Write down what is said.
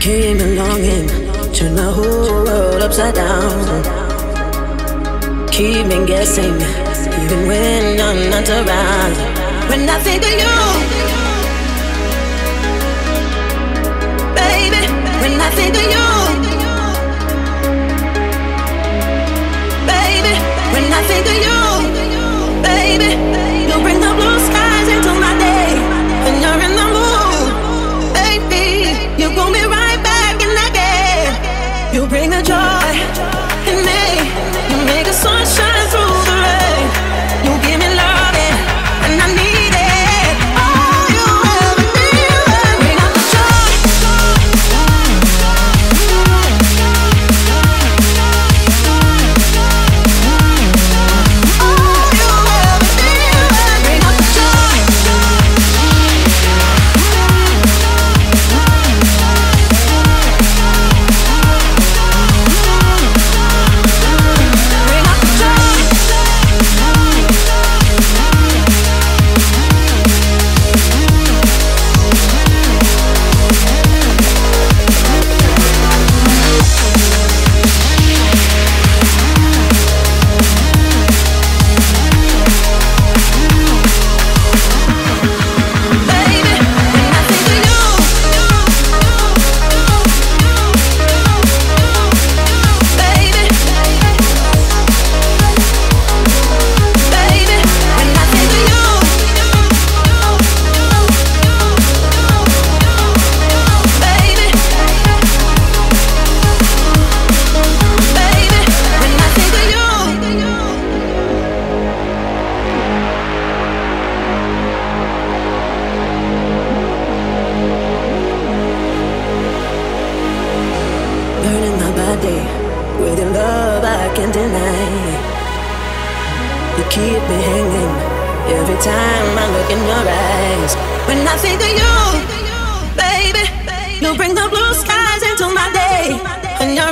Keep me longing, turn my whole world upside down. Keep me guessing, even when I'm not around. When I think of you, baby, when I think of you, baby, when I think of you, baby, you bring the blue skies into my day. When you're in the mood, baby, you pull me right back in the game. You bring the joy in me, you make the sun shine through the rain. You give me loving, and I need it. All you ever need, bring out the joy. All you ever need, bring out the joy. Bring out the joy. Baby, when I think of you, baby, baby, when I think of you, baby, baby, when I think of you. Burning my body with your love I can't deny. You keep me hanging every time I look in your eyes. When I think of you, baby, you bring the blue skies into my day. And you're